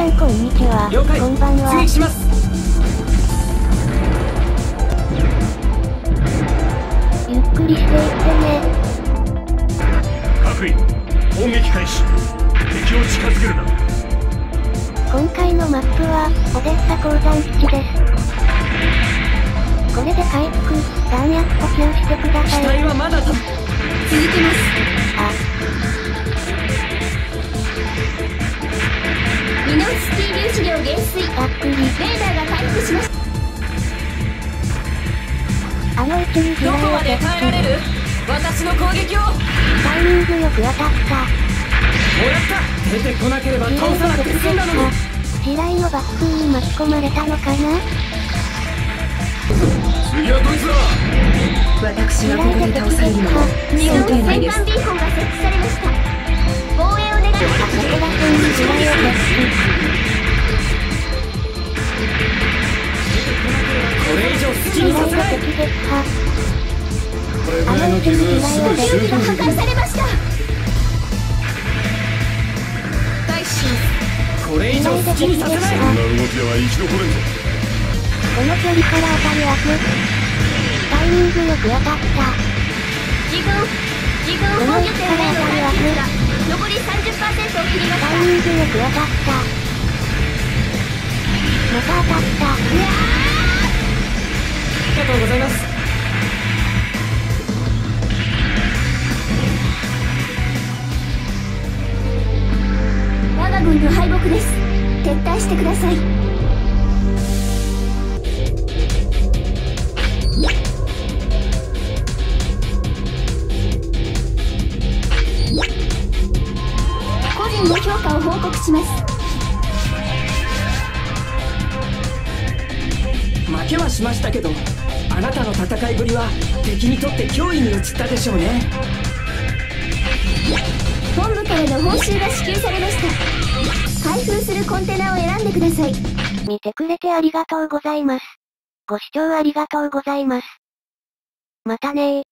さんこんにちは。 了解。 こんばんは。 出撃します。 ゆっくりしていってね。 各位、砲撃開始。敵を近づけるな。 今回のマップは、オデッサ鉱山基地です。これで回復、弾薬補給してください。 機体はまだ続けます。 ミノフスキー粒子量減衰。 ざっくり。 レーダーが回復しました。 あの位置に地どこ雷をまで耐えられる？私の攻撃を。 タイミングよく当たった。 もらった。出てこなければ倒さなくて済んだのに。 地雷のバックに巻き込まれたのかな。 次はどいつだ。 私がここで倒されるのは想定内です。戦艦ビーコンが設置されました。防衛を願います。 あそこら辺に地雷を設置。 これ以上好きにさせない。 敵撃破。 これぐらいの傷すぐ修復できる。 破壊されました。 対します。これ以上好きにさせない。 そんな動きでは生き残れんぞ。 この距離から当たり枠。タイミングよく当たった。 自軍防御点0の回復が残り 30% を切りました。 タイミングよく当たった。また当たった。 ありがとうございます。 我が軍の敗北です。撤退してください。個人の評価を報告します。 負けはしましたけど、あなたの戦いぶりは敵にとって脅威に移ったでしょうね。 本部からの報酬が支給されました。開封するコンテナを選んでください。 見てくれてありがとうございます。ご視聴ありがとうございます。またねー。